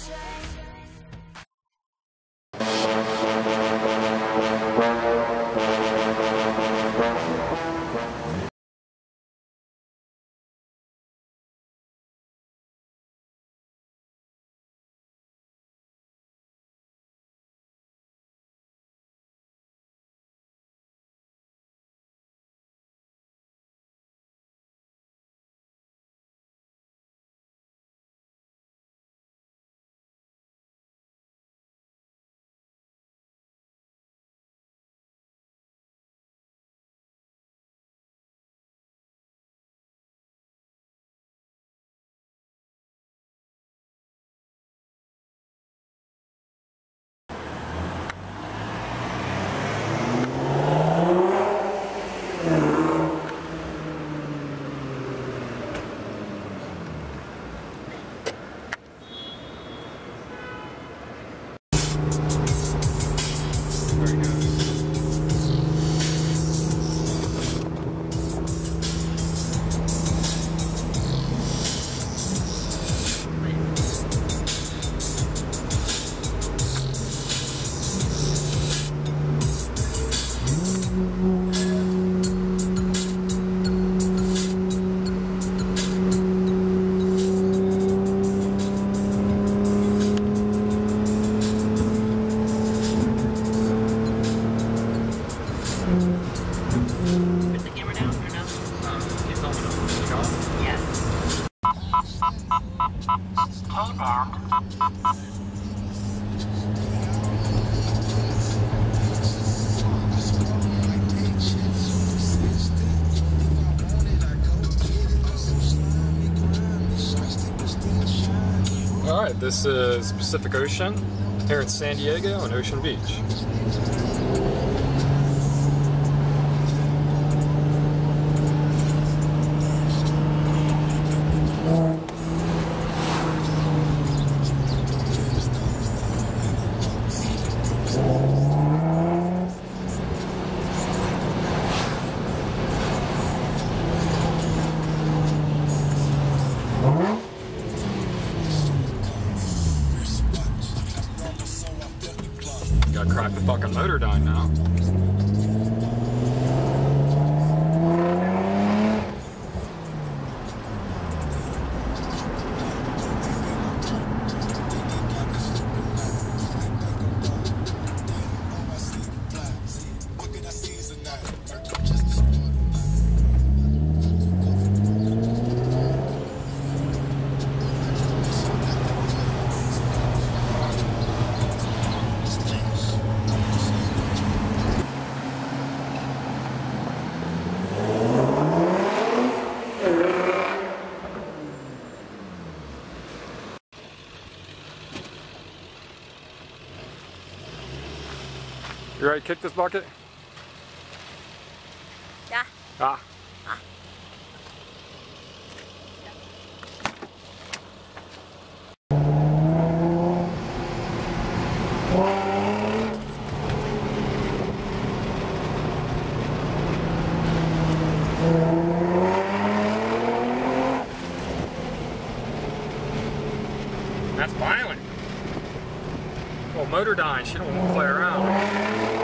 Put the camera down or no? Keep filming them. Yes. Hold on. Alright, this is Pacific Ocean here in San Diego and Ocean Beach. Gotta crack the fucking motor down now. You ready to kick this bucket? Yeah. Ah. That's violent. Well, motor dying, she don't want to play around.